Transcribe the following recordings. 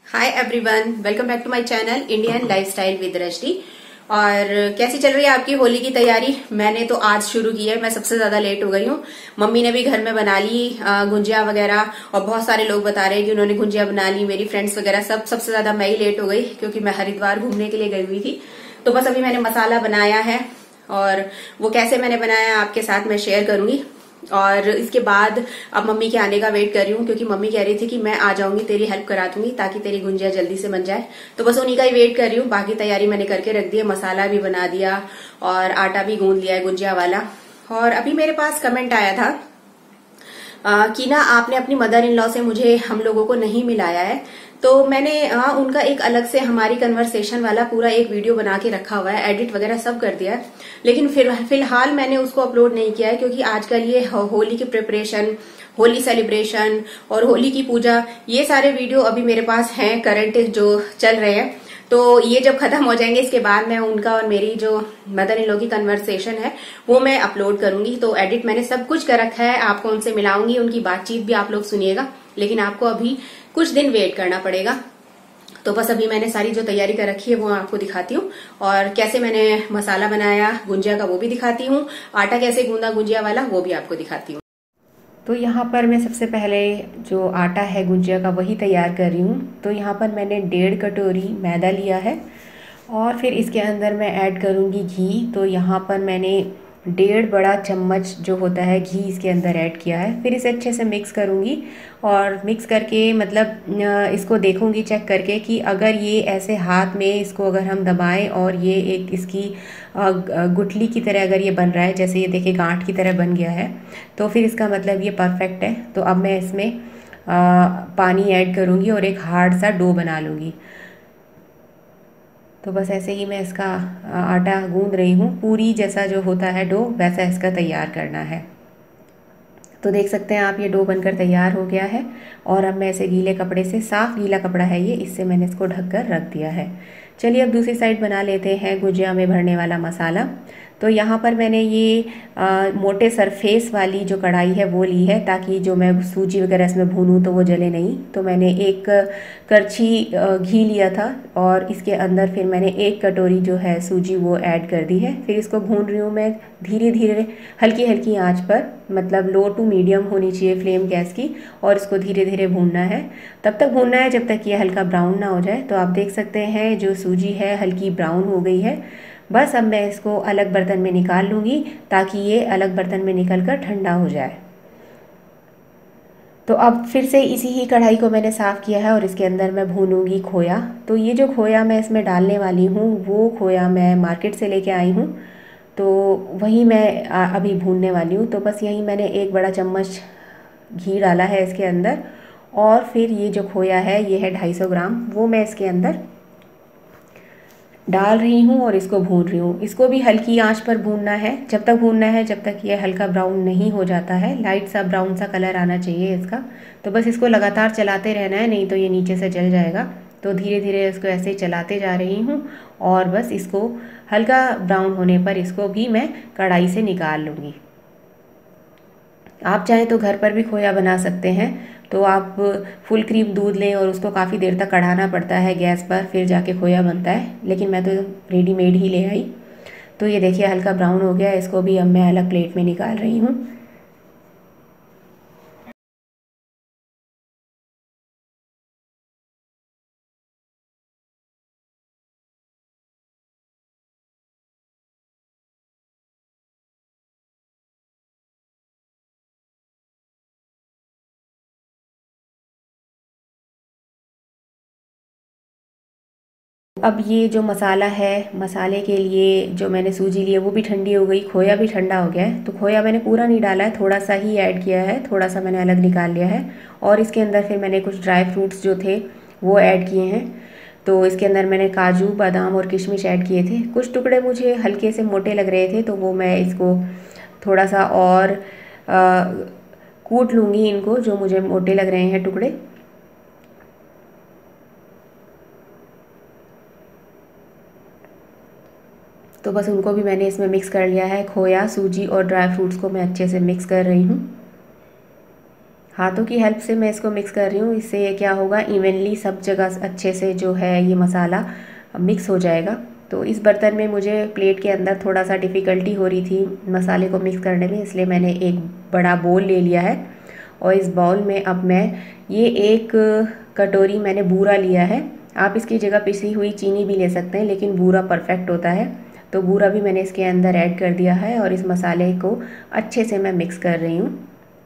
Hi everyone, welcome back to my channel Indian lifestyle with Rashdi. और कैसी चल रही है आपकी होली की तैयारी? मैंने तो आज शुरू की है, मैं सबसे ज्यादा लेट हो गई हूँ। मम्मी ने भी घर में बना ली गुंजिया वगैरह, और बहुत सारे लोग बता रहे हैं कि उन्होंने गुंजिया बना ली। मेरी फ्रेंड्स वगैरह सबसे ज्यादा मैं ही लेट हो गई, क्योंकि मैं हरिद्वार घूमने के लिए गई हुई थी। तो बस अभी मैंने मसाला बनाया है, और वो कैसे मैंने बनाया आपके साथ मैं शेयर करूंगी। और इसके बाद अब मम्मी के आने का वेट कर रही हूँ, क्योंकि मम्मी कह रही थी कि मैं आ जाऊंगी, तेरी हेल्प करा दूंगी ताकि तेरी गुंजिया जल्दी से बन जाए। तो बस उन्हीं का ही वेट कर रही हूँ। बाकी तैयारी मैंने करके रख दी है, मसाला भी बना दिया और आटा भी गूंद लिया है गुंजिया वाला। और अभी मेरे पास कमेंट आया था कि ना आपने अपनी मदर इन लॉ से मुझे हम लोगों को नहीं मिलाया है। तो मैंने उनका एक अलग से हमारी कन्वर्सेशन वाला पूरा एक वीडियो बना के रखा हुआ है, एडिट वगैरह सब कर दिया है। लेकिन फिलहाल मैंने उसको अपलोड नहीं किया है, क्योंकि आजकल ये होली की प्रिपरेशन, होली सेलिब्रेशन और होली की पूजा, ये सारे वीडियो अभी मेरे पास हैं करंट जो चल रहे हैं। तो ये जब खत्म हो जाएंगे, इसके बाद मैं उनका और मेरी जो मदर इन लॉ की कन्वर्सेशन है वो मैं अपलोड करूंगी। तो एडिट मैंने सब कुछ कर रखा है, आपको उनसे मिलाऊंगी, उनकी बातचीत भी आप लोग सुनिएगा। लेकिन आपको अभी कुछ दिन वेट करना पड़ेगा। तो बस अभी मैंने सारी जो तैयारी कर रखी है वो आपको दिखाती हूँ, और कैसे मैंने मसाला बनाया गुंजिया का वो भी दिखाती हूँ, आटा कैसे गूंदा गुंजिया वाला वो भी आपको दिखाती हूँ। तो यहाँ पर मैं सबसे पहले जो आटा है गुंजिया का वही तैयार कर रही हूँ। तो यहाँ पर मैंने 1.5 कटोरी मैदा लिया है, और फिर इसके अंदर मैं ऐड करूँगी घी। तो यहाँ पर मैंने 1.5 बड़ा चम्मच जो होता है घी इसके अंदर ऐड किया है। फिर इसे अच्छे से मिक्स करूँगी, और मिक्स करके मतलब इसको देखूँगी चेक करके कि अगर ये ऐसे हाथ में इसको अगर हम दबाएं और ये एक इसकी गुठली की तरह अगर ये बन रहा है, जैसे ये देखिए गांठ की तरह बन गया है, तो फिर इसका मतलब ये परफेक्ट है। तो अब मैं इसमें पानी ऐड करूँगी और एक हार्ड सा डो बना लूँगी। तो बस ऐसे ही मैं इसका आटा गूंद रही हूँ। पूरी जैसा जो होता है डो वैसा इसका तैयार करना है। तो देख सकते हैं आप, ये डो बनकर तैयार हो गया है। और अब मैं इसे गीले कपड़े से, साफ़ गीला कपड़ा है ये, इससे मैंने इसको ढककर रख दिया है। चलिए अब दूसरी साइड बना लेते हैं गुजिया में भरने वाला मसाला। तो यहाँ पर मैंने ये मोटे सरफेस वाली जो कढ़ाई है वो ली है, ताकि जो मैं सूजी वगैरह इसमें भूनूँ तो वो जले नहीं। तो मैंने एक करछी घी लिया था, और इसके अंदर फिर मैंने 1 कटोरी जो है सूजी वो ऐड कर दी है। फिर इसको भून रही हूँ मैं धीरे धीरे, हल्की हल्की आंच पर, मतलब लो टू मीडियम होनी चाहिए फ्लेम गैस की, और इसको धीरे धीरे भूनना है। तब तक भूनना है जब तक ये हल्का ब्राउन ना हो जाए। तो आप देख सकते हैं जो सूजी है हल्की ब्राउन हो गई है। बस अब मैं इसको अलग बर्तन में निकाल लूँगी, ताकि ये अलग बर्तन में निकल कर ठंडा हो जाए। तो अब फिर से इसी ही कढ़ाई को मैंने साफ़ किया है, और इसके अंदर मैं भूनूंगी खोया। तो ये जो खोया मैं इसमें डालने वाली हूँ वो खोया मैं मार्केट से लेके आई हूँ। तो वही मैं अभी भूनने वाली हूँ। तो बस यही मैंने 1 बड़ा चम्मच घी डाला है इसके अंदर, और फिर ये जो खोया है ये है 250 ग्राम, वो मैं इसके अंदर डाल रही हूँ और इसको भून रही हूँ। इसको भी हल्की आंच पर भूनना है, जब तक भूनना है जब तक ये हल्का ब्राउन नहीं हो जाता है, लाइट सा ब्राउन सा कलर आना चाहिए इसका। तो बस इसको लगातार चलाते रहना है, नहीं तो ये नीचे से जल जाएगा। तो धीरे धीरे इसको ऐसे चलाते जा रही हूँ, और बस इसको हल्का ब्राउन होने पर इसको भी मैं कढ़ाई से निकाल लूँगी। आप चाहें तो घर पर भी खोया बना सकते हैं। तो आप फुल क्रीम दूध लें और उसको काफ़ी देर तक कढ़ाना पड़ता है गैस पर, फिर जाके खोया बनता है। लेकिन मैं तो रेडीमेड ही ले आई। तो ये देखिए हल्का ब्राउन हो गया, इसको भी अब मैं अलग प्लेट में निकाल रही हूँ। अब ये जो मसाला है, मसाले के लिए जो मैंने सूजी ली है वो भी ठंडी हो गई, खोया भी ठंडा हो गया है। तो खोया मैंने पूरा नहीं डाला है, थोड़ा सा ही ऐड किया है, थोड़ा सा मैंने अलग निकाल लिया है। और इसके अंदर फिर मैंने कुछ ड्राई फ्रूट्स जो थे वो ऐड किए हैं। तो इसके अंदर मैंने काजू, बादाम और किशमिश ऐड किए थे। कुछ टुकड़े मुझे हल्के से मोटे लग रहे थे, तो वो मैं इसको थोड़ा सा और कूट लूँगी इनको, जो मुझे मोटे लग रहे हैं टुकड़े। तो बस उनको भी मैंने इसमें मिक्स कर लिया है। खोया, सूजी और ड्राई फ्रूट्स को मैं अच्छे से मिक्स कर रही हूँ। हाथों की हेल्प से मैं इसको मिक्स कर रही हूँ। इससे क्या होगा, इवनली सब जगह अच्छे से जो है ये मसाला मिक्स हो जाएगा। तो इस बर्तन में मुझे प्लेट के अंदर थोड़ा सा डिफ़िकल्टी हो रही थी मसाले को मिक्स करने में, इसलिए मैंने एक बड़ा बोल ले लिया है। और इस बाउल में अब मैं ये 1 कटोरी मैंने बूरा लिया है। आप इसकी जगह पिसी हुई चीनी भी ले सकते हैं, लेकिन बूरा परफेक्ट होता है। तो बूरा भी मैंने इसके अंदर ऐड कर दिया है और इस मसाले को अच्छे से मैं मिक्स कर रही हूँ।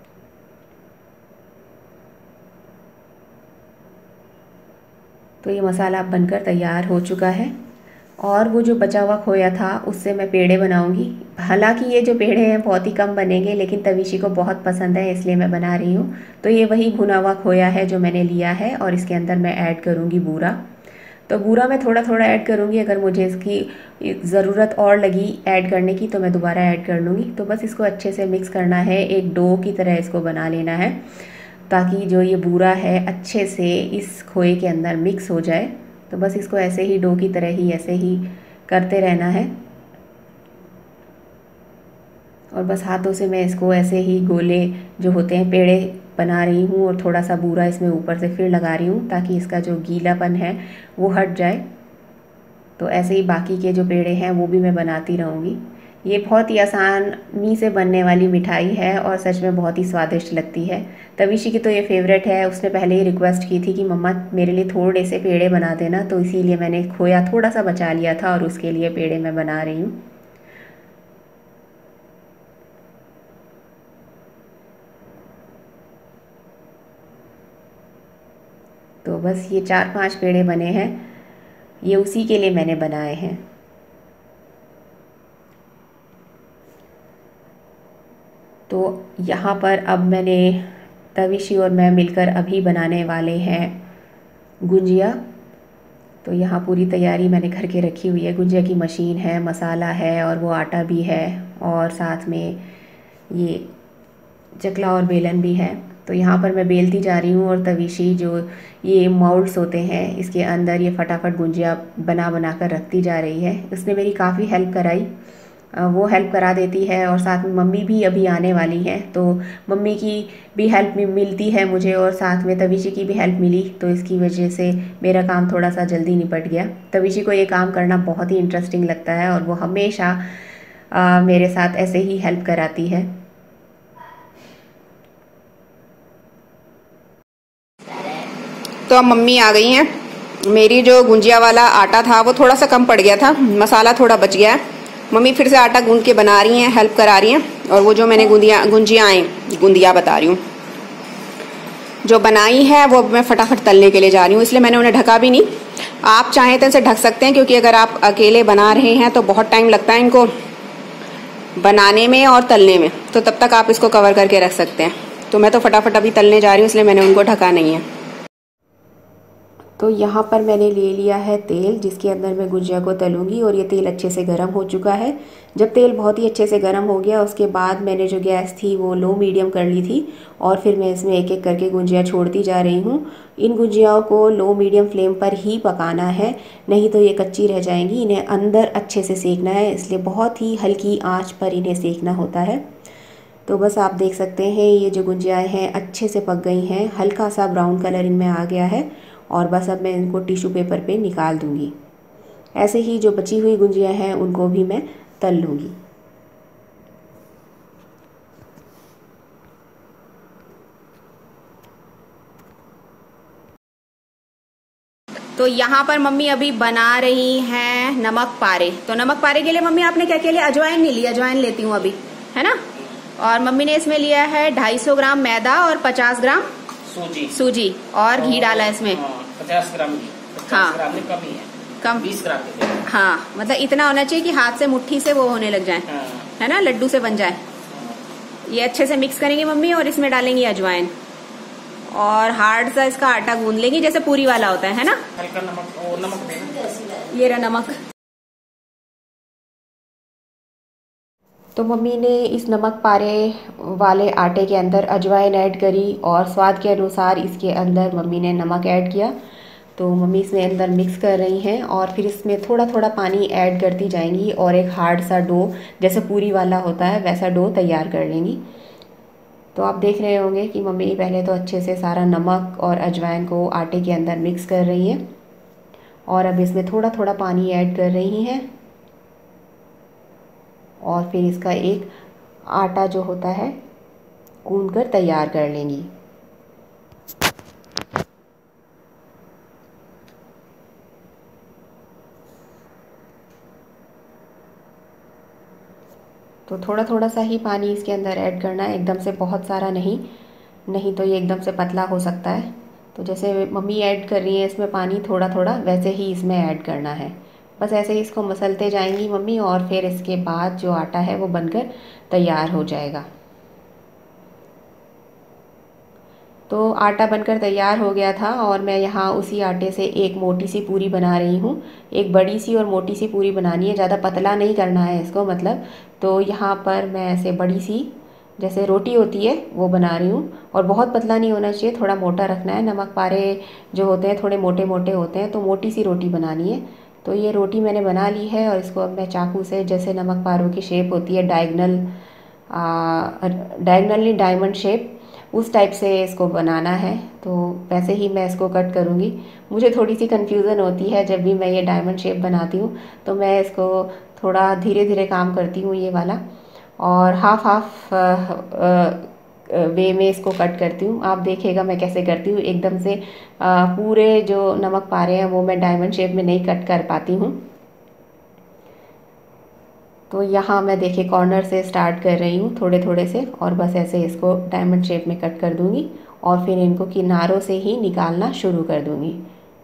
तो ये मसाला अब बनकर तैयार हो चुका है। और वो जो बचा हुआ खोया था उससे मैं पेड़े बनाऊंगी। हालांकि ये जो पेड़े हैं बहुत ही कम बनेंगे, लेकिन तविशी को बहुत पसंद है इसलिए मैं बना रही हूँ। तो ये वही भुना हुआ खोया है जो मैंने लिया है और इसके अंदर मैं ऐड करूँगी बूरा। तो बूरा मैं थोड़ा थोड़ा ऐड करूँगी, अगर मुझे इसकी ज़रूरत और लगी ऐड करने की तो मैं दोबारा ऐड कर लूँगी। तो बस इसको अच्छे से मिक्स करना है, एक डो की तरह इसको बना लेना है, ताकि जो ये बूरा है अच्छे से इस खोए के अंदर मिक्स हो जाए। तो बस इसको ऐसे ही डो की तरह ही ऐसे ही करते रहना है। और बस हाथों से मैं इसको ऐसे ही गोले जो होते हैं पेड़े बना रही हूँ और थोड़ा सा बूरा इसमें ऊपर से फिर लगा रही हूँ ताकि इसका जो गीलापन है वो हट जाए। तो ऐसे ही बाकी के जो पेड़े हैं वो भी मैं बनाती रहूँगी। ये बहुत ही आसानी से बनने वाली मिठाई है और सच में बहुत ही स्वादिष्ट लगती है। तविशी की तो ये फेवरेट है। उसने पहले ही रिक्वेस्ट की थी कि मम्मा मेरे लिए थोड़े से पेड़े बना देना, तो इसीलिए मैंने खोया थोड़ा सा बचा लिया था और उसके लिए पेड़े मैं बना रही हूँ। तो बस ये 4-5 पेड़े बने हैं, ये उसी के लिए मैंने बनाए हैं। तो यहाँ पर अब मैंने तविशी और मैं मिलकर अभी बनाने वाले हैं गुंजिया। तो यहाँ पूरी तैयारी मैंने करके रखी हुई है। गुंजिया की मशीन है, मसाला है और वो आटा भी है और साथ में ये चकला और बेलन भी है। तो यहाँ पर मैं बेलती जा रही हूँ और तविशी जो ये मोल्ड्स होते हैं इसके अंदर ये फटाफट गुंजिया बना बना कर रखती जा रही है। उसने मेरी काफ़ी हेल्प कराई, वो हेल्प करा देती है और साथ में मम्मी भी अभी आने वाली है, तो मम्मी की भी हेल्प मिलती है मुझे और साथ में तविशी की भी हेल्प मिली। तो इसकी वजह से मेरा काम थोड़ा सा जल्दी निपट गया। तविशी को ये काम करना बहुत ही इंटरेस्टिंग लगता है और वो हमेशा मेरे साथ ऐसे ही हेल्प कराती है। तो अब मम्मी आ गई हैं। मेरी जो गुंजिया वाला आटा था वो थोड़ा सा कम पड़ गया था, मसाला थोड़ा बच गया है। मम्मी फिर से आटा गूंद के बना रही हैं, हेल्प करा रही हैं। और वो जो मैंने गुंदिया बता रही हूँ जो बनाई है वो मैं फटाफट तलने के लिए जा रही हूँ, इसलिए मैंने उन्हें ढका भी नहीं। आप चाहें तो इसे ढक सकते हैं, क्योंकि अगर आप अकेले बना रहे हैं तो बहुत टाइम लगता है इनको बनाने में और तलने में, तो तब तक आप इसको कवर करके रख सकते हैं। तो मैं तो फटाफट अभी तलने जा रही हूँ, इसलिए मैंने उनको ढका नहीं है। तो यहाँ पर मैंने ले लिया है तेल, जिसके अंदर मैं गुंजिया को तलूँगी और ये तेल अच्छे से गर्म हो चुका है। जब तेल बहुत ही अच्छे से गर्म हो गया उसके बाद मैंने जो गैस थी वो लो मीडियम कर ली थी और फिर मैं इसमें एक एक करके गुंजिया छोड़ती जा रही हूँ। इन गुंजियाओं को लो मीडियम फ्लेम पर ही पकाना है, नहीं तो ये कच्ची रह जाएंगी। इन्हें अंदर अच्छे से सेकना है, इसलिए बहुत ही हल्की आँच पर इन्हें सेकना होता है। तो बस आप देख सकते हैं ये जो गुंजियाएँ हैं अच्छे से पक गई हैं, हल्का सा ब्राउन कलर इनमें आ गया है। और बस अब मैं इनको टिश्यू पेपर पे निकाल दूंगी। ऐसे ही जो बची हुई गुंजियाँ हैं उनको भी मैं तल लूँगी। तो यहाँ पर मम्मी अभी बना रही हैं नमक पारे। तो नमक पारे के लिए मम्मी आपने क्या किया लिया? अजवाइन नहीं लिया, अजवाइन लेती हूँ अभी, है ना। और मम्मी ने इसमें लिया है 250 ग्राम मैदा और 50 ग्राम सूजी और घी डाला इसमें 50 ग्राम। हाँ, ग्राम कम ही है, कम 20 ग्राम के। हाँ, मतलब इतना होना चाहिए कि हाथ से मुट्ठी से वो होने लग जाए, हाँ। है ना, लड्डू से बन जाए। ये अच्छे से मिक्स करेंगे मम्मी और इसमें डालेंगी अजवाइन और हार्ड सा इसका आटा गूंद लेंगी जैसे पूरी वाला होता है ना। हल्का नमक, और नमक देना। ये रहा नमक। तो मम्मी ने इस नमक पारे वाले आटे के अंदर अजवाइन ऐड करी और स्वाद के अनुसार इसके अंदर मम्मी ने नमक ऐड किया। तो मम्मी इसमें अंदर मिक्स कर रही हैं और फिर इसमें थोड़ा थोड़ा पानी ऐड करती जाएंगी और एक हार्ड सा डो जैसे पूरी वाला होता है वैसा डो तैयार कर लेंगी। तो आप देख रहे होंगे कि मम्मी पहले तो अच्छे से सारा नमक और अजवाइन को आटे के अंदर मिक्स कर रही हैं और अब इसमें थोड़ा थोड़ा पानी ऐड कर रही हैं और फिर इसका एक आटा जो होता है गूंद कर तैयार कर लेंगी। तो थोड़ा थोड़ा सा ही पानी इसके अंदर ऐड करना है, एकदम से बहुत सारा नहीं तो ये एकदम से पतला हो सकता है। तो जैसे मम्मी ऐड कर रही है इसमें पानी थोड़ा थोड़ा, वैसे ही इसमें ऐड करना है। बस ऐसे ही इसको मसलते जाएंगी मम्मी और फिर इसके बाद जो आटा है वो बनकर तैयार हो जाएगा। तो आटा बनकर तैयार हो गया था और मैं यहाँ उसी आटे से एक मोटी सी पूरी बना रही हूँ। एक बड़ी सी और मोटी सी पूरी बनानी है, ज़्यादा पतला नहीं करना है इसको मतलब। तो यहाँ पर मैं ऐसे बड़ी सी जैसे रोटी होती है वो बना रही हूँ और बहुत पतला नहीं होना चाहिए, थोड़ा मोटा रखना है। नमक पारे जो होते हैं थोड़े मोटे मोटे होते हैं, तो मोटी सी रोटी बनानी है। तो ये रोटी मैंने बना ली है और इसको अब मैं चाकू से, जैसे नमक पारों की शेप होती है डायगनल नहीं डायमंड शेप, उस टाइप से इसको बनाना है। तो वैसे ही मैं इसको कट करूँगी। मुझे थोड़ी सी कन्फ्यूज़न होती है जब भी मैं ये डायमंड शेप बनाती हूँ, तो मैं इसको थोड़ा धीरे धीरे काम करती हूँ ये वाला, और हाफ वे में इसको कट करती हूँ। आप देखिएगा मैं कैसे करती हूँ, एकदम से पूरे जो नमक पारे हैं वो मैं डायमंड शेप में नहीं कट कर पाती हूँ। तो यहाँ मैं देखिए कॉर्नर से स्टार्ट कर रही हूँ थोड़े थोड़े से, और बस ऐसे इसको डायमंड शेप में कट कर दूँगी और फिर इनको किनारों से ही निकालना शुरू कर दूँगी।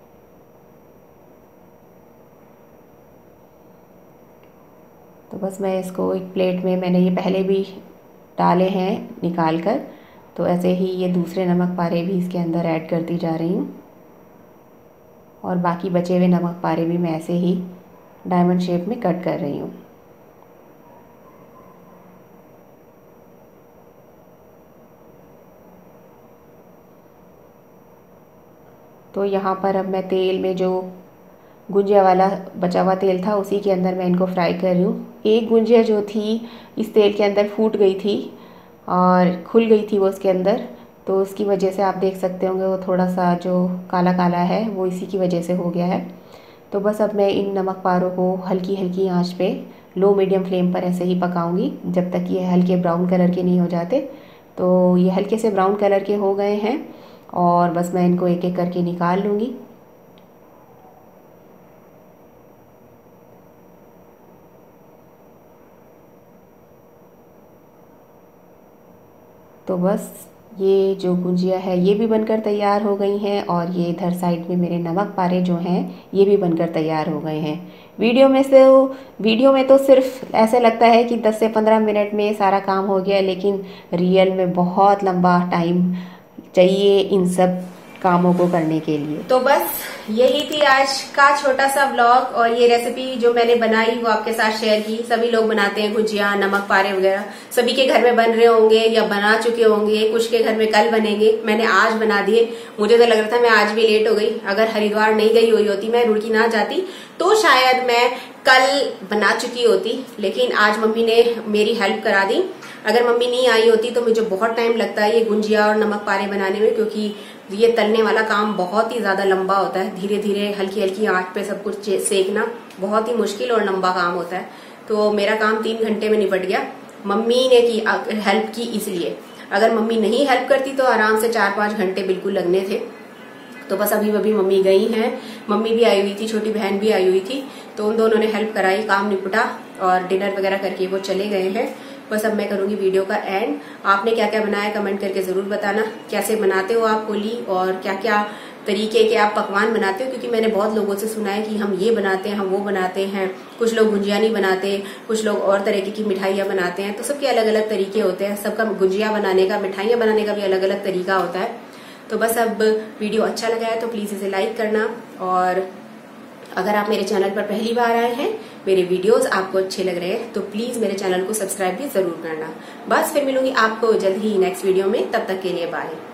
तो बस मैं इसको एक प्लेट में, मैंने ये पहले भी डाले हैं निकाल कर, तो ऐसे ही ये दूसरे नमक पारे भी इसके अंदर ऐड करती जा रही हूँ और बाकी बचे हुए नमक पारे भी मैं ऐसे ही डायमंड शेप में कट कर रही हूँ। तो यहाँ पर अब मैं तेल में जो गुंजिया वाला बचा हुआ तेल था उसी के अंदर मैं इनको फ्राई कर रही हूँ। एक गुंजिया जो थी इस तेल के अंदर फूट गई थी और खुल गई थी वो उसके अंदर, तो उसकी वजह से आप देख सकते होंगे वो थोड़ा सा जो काला काला है वो इसी की वजह से हो गया है। तो बस अब मैं इन नमक पारों को हल्की हल्की आंच पे लो मीडियम फ्लेम पर ऐसे ही पकाऊंगी जब तक ये हल्के ब्राउन कलर के नहीं हो जाते। तो ये हल्के से ब्राउन कलर के हो गए हैं और बस मैं इनको एक एक करके निकाल लूँगी। तो बस ये जो गुंजिया है ये भी बनकर तैयार हो गई हैं और ये इधर साइड में मेरे नमक पारे जो हैं ये भी बनकर तैयार हो गए हैं। वीडियो में तो सिर्फ ऐसे लगता है कि 10 से 15 मिनट में सारा काम हो गया, लेकिन रियल में बहुत लंबा टाइम चाहिए इन सब कामों को करने के लिए। तो बस यही थी आज का छोटा सा व्लॉग और ये रेसिपी जो मैंने बनाई वो आपके साथ शेयर की। सभी लोग बनाते हैं गुजिया, नमक पारे वगैरह, सभी के घर में बन रहे होंगे या बना चुके होंगे, कुछ के घर में कल बनेंगे। मैंने आज बना दिए। मुझे तो लग रहा था मैं आज भी लेट हो गई। अगर हरिद्वार नहीं गई हुई होती, मैं रुड़की ना जाती, तो शायद मैं कल बना चुकी होती, लेकिन आज मम्मी ने मेरी हेल्प करा दी। अगर मम्मी नहीं आई होती तो मुझे बहुत टाइम लगता है ये गुंजिया और नमक पारे बनाने में, क्योंकि ये तलने वाला काम बहुत ही ज्यादा लंबा होता है। धीरे धीरे हल्की हल्की आंच पे सब कुछ सेकना बहुत ही मुश्किल और लंबा काम होता है। तो मेरा काम 3 घंटे में निपट गया। मम्मी ने हेल्प की इसलिए। अगर मम्मी नहीं हेल्प करती तो आराम से 4-5 घंटे बिल्कुल लगने थे। तो बस अभी मम्मी गई हैं। मम्मी भी आई हुई थी, छोटी बहन भी आई हुई थी, तो उन दोनों ने हेल्प कराई, काम निपटा और डिनर वगैरह करके वो चले गए हैं। बस अब मैं करूंगी वीडियो का एंड। आपने क्या क्या बनाया कमेंट करके जरूर बताना। कैसे बनाते हो आप होली और क्या क्या तरीके के आप पकवान बनाते हो, क्योंकि मैंने बहुत लोगों से सुना है कि हम ये बनाते हैं, हम वो बनाते हैं। कुछ लोग गुंजिया नहीं बनाते, कुछ लोग और तरीके की मिठाइयाँ बनाते हैं। तो सबके अलग अलग तरीके होते हैं। सबका गुंजिया बनाने का, मिठाइयाँ बनाने का भी अलग अलग तरीका होता है। तो बस अब वीडियो अच्छा लगा है तो प्लीज इसे लाइक करना, और अगर आप मेरे चैनल पर पहली बार आए हैं, मेरे वीडियोस आपको अच्छे लग रहे हैं, तो प्लीज मेरे चैनल को सब्सक्राइब भी जरूर करना। बस फिर मिलूंगी आपको जल्द ही नेक्स्ट वीडियो में। तब तक के लिए बाय।